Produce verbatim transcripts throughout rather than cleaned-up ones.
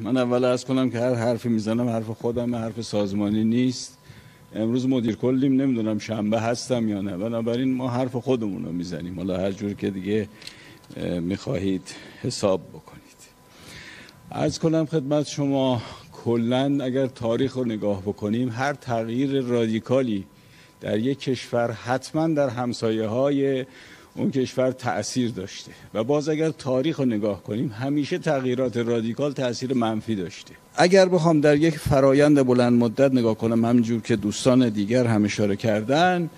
من اول عرض کنم که هر حرفی میزنم حرف خودم، حرف سازمانی نیست. امروز مدیر کلیم، نمیدونم شنبه هستم یا نه، بنابراین ما حرف خودمون رو میزنیم، حالا هر جور که دیگه میخواهید حساب بکنید. عرض کنم خدمت شما کلاً اگر تاریخ رو نگاه بکنیم، هر تغییر رادیکالی در یک کشور حتما در همسایه های اون کشور تأثیر داشته و باز اگر تاریخ رو نگاه کنیم همیشه تغییرات رادیکال تأثیر منفی داشته. اگر بخوام در یک فرایند بلند مدت نگاه کنم، همینجور که دوستان دیگر هم اشاره کردن،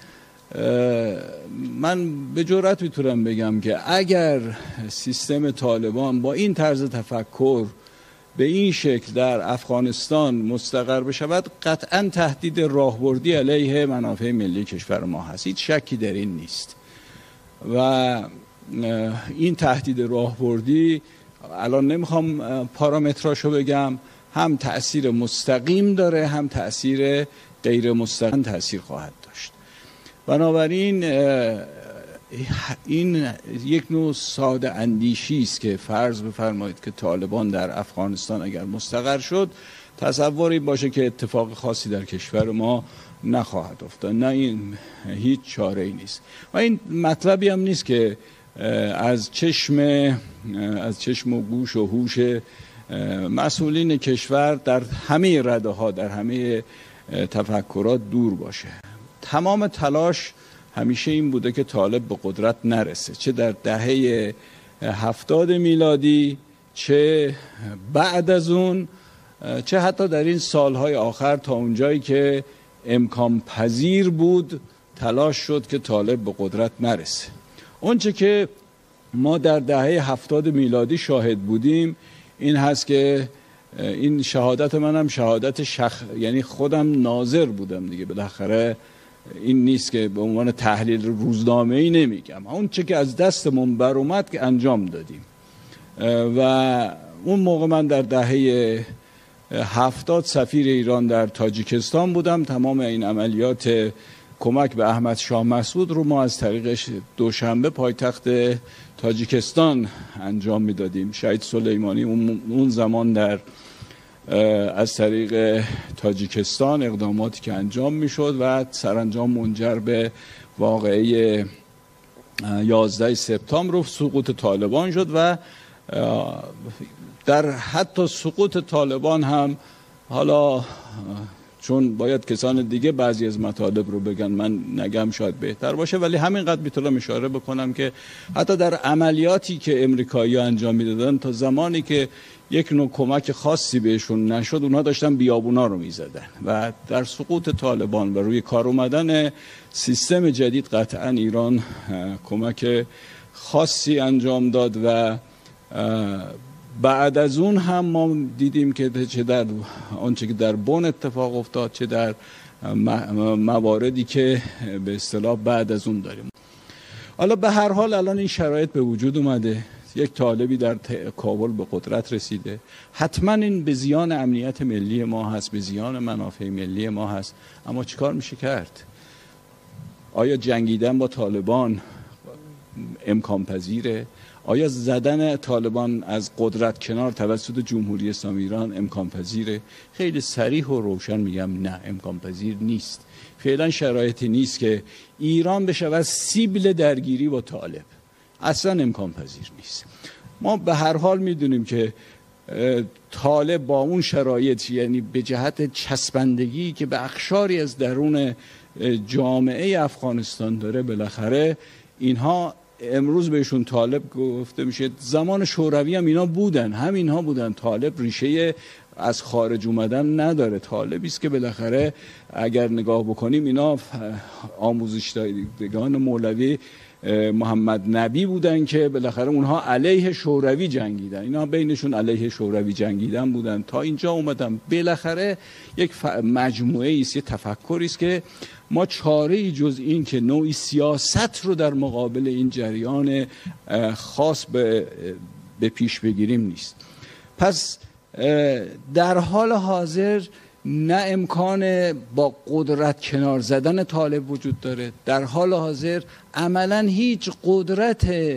من به جرئت میتونم بگم که اگر سیستم طالبان با این طرز تفکر به این شکل در افغانستان مستقر بشود، قطعا تهدید راهبردی علیه منافع ملی کشور ما هست، هیچ شکی در این نیست. و این تهدید راهبردی الان نمیخوام پارامتراشو بگم، هم تأثیر مستقیم داره هم تأثیر غیر مستقیم تأثیر خواهد داشت. بنابراین این یک نوع ساده اندیشی است که فرض بفرمایید که طالبان در افغانستان اگر مستقر شد، تصوری باشه که اتفاق خاصی در کشور ما نخواهد افتاد. نه، این هیچ چاره ای نیست و این مطلبی هم نیست که از چشم از چشم و گوش و هوش مسئولین کشور در همه رده ها، در همه تفکرات دور باشه. تمام تلاش همیشه این بوده که طالب به قدرت نرسه، چه در دهه هفتاد میلادی، چه بعد از اون، چه حتی در این سالهای آخر تا اونجایی که امکان پذیر بود تلاش شد که طالب به قدرت نرسه. اونچه که ما در دهه هفتاد میلادی شاهد بودیم این هست که این شهادت منم شهادت شخ... یعنی خودم ناظر بودم دیگه، بالاخره این نیست که به عنوان تحلیل روزنامه‌ای نمیگم، اون چه که از دستمون بر اومد که انجام دادیم. و اون موقع من در دهه هفتاد سفیر ایران در تاجیکستان بودم. تمام این عملیات کمک به احمد شاه مسعود رو ما از طریق دوشنبه پایتخت تاجیکستان انجام میدادیم. شهید سلیمانی اون زمان در از طریق تاجیکستان اقداماتی که انجام میشد و سرانجام منجر به واقعه یازده سپتامبر سقوط طالبان شد و در حتی سقوط طالبان هم، حالا چون باید کسان دیگه بعضی از مطالب رو بگن، من نگم شاید بهتر باشه، ولی همینقدر میتونم اشاره بکنم که حتی در عملیاتی که امریکایی‌ها انجام میدادن تا زمانی که یک نوع کمک خاصی بهشون نشد، اونها داشتن بیابونا رو میزدن و در سقوط طالبان و روی کار اومدن سیستم جدید قطعا ایران کمک خاصی انجام داد و بعد از اون هم ما دیدیم که چه در آنچه که در بن اتفاق افتاد، چه در مواردی که به اصطلاح بعد از اون داریم. حالا به هر حال الان این شرایط به وجود اومده، یک طالبی در کابل به قدرت رسیده، حتما این به زیان امنیت ملی ما هست، به زیان منافع ملی ما هست. اما چیکار میشه کرد؟ آیا جنگیدن با طالبان امکان پذیره؟ آیا زدن طالبان از قدرت کنار توسط جمهوری اسلامی ایران امکان پذیره؟ خیلی صریح و روشن میگم نه، امکان پذیر نیست. فعلا شرایطی نیست که ایران بشود سیبل درگیری با طالب، اصلا امکان پذیر نیست. ما به هر حال میدونیم که طالب با اون شرایط، یعنی به جهت چسبندگی که به اقشاری از درون جامعه افغانستان داره، بالاخره اینها امروز بهشون طالب گفته میشه. زمان شوروی هم اینا بودن، هم اینها بودن. طالب ریشه از خارج اومدن نداره، طالبی است که بالاخره اگر نگاه بکنیم اینا آموزش دیدگان مولوی محمد نبی بودن که بالاخره اونها علیه شوروی جنگیدن، اینا بینشون علیه شوروی جنگیدن بودن تا اینجا اومدن. بالاخره یک مجموعه است، یک تفکری است که ما چاره ای جز این که نوعی سیاست رو در مقابل این جریان خاص به به پیش بگیریم نیست. پس در حال حاضر نه امکان با قدرت کنار زدن طالب وجود داره، در حال حاضر عملا هیچ قدرت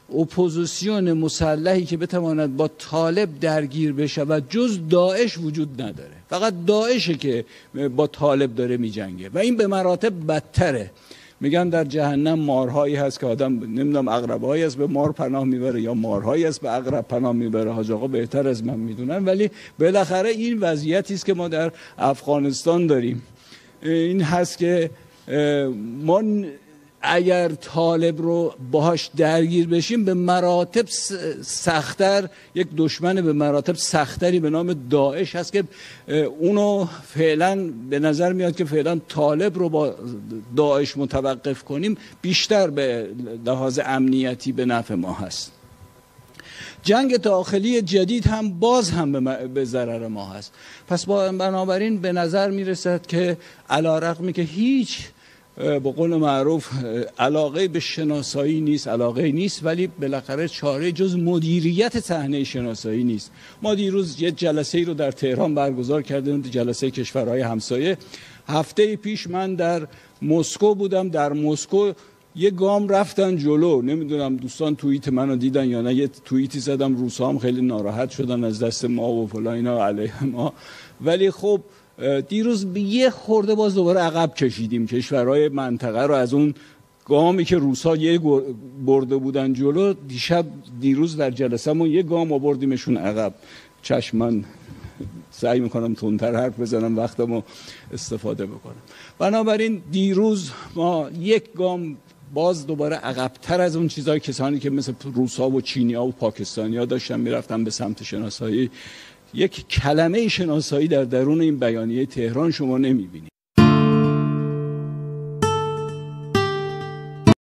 اپوزیسیون مسلحی که بتواند با طالب درگیر بشه و جز داعش وجود نداره. فقط داعشه که با طالب داره میجنگه و این به مراتب بدتره. میگن در جهنم مارهایی هست که آدم نمیدونم عقربهایی است به مار پناه میبره یا مارهایی است به عقرب پناه میبره. حاج آقا بهتر از من میدونن، ولی بالاخره این وضعیتی است که ما در افغانستان داریم. این هست که ما اگر طالب رو باهاش درگیر بشیم به مراتب سخت‌تر، یک دشمن به مراتب سختری به نام داعش هست که اونو فعلا به نظر میاد که فعلا طالب رو با داعش متوقف کنیم بیشتر به لحاظ امنیتی به نفع ما هست. جنگ داخلی جدید هم باز هم به ضرر ما هست. پس بنابراین به نظر میرسد که علی‌رغمی که هیچ به قول معروف علاقه به شناسایی نیست، علاقه نیست، ولی بالاخره چاره جز مدیریت صحنه شناسایی نیست. ما دیروز یه جلسه ای رو در تهران برگزار کردیم، جلسه کشورهای همسایه. هفته پیش من در مسکو بودم. در مسکو یه گام رفتن جلو. نمیدونم دوستان توییت منو دیدن یا نه. یه توییتی زدم، روسا هم خیلی ناراحت شدن از دست ما و فلان اینا علیه ما، ولی خب دیروز یه خورده باز دوباره عقب کشیدیم. کشورهای منطقه رو از اون گامی که روسا یه برده بودن جلو، دیشب دیروز در جلسه‌مون یه گام آوردیمشون عقب. چشم، من سعی میکنم تندتر حرف بزنم، وقتمو استفاده بکنم. بنابراین دیروز ما یک گام باز دوباره عقب‌تر از اون چیزای کسانی که مثل روسا و چینی‌ها و پاکستانی‌ها داشتن میرفتن به سمت شناسایی. یک کلمه شناسایی در درون این بیانیه تهران شما نمیبینید.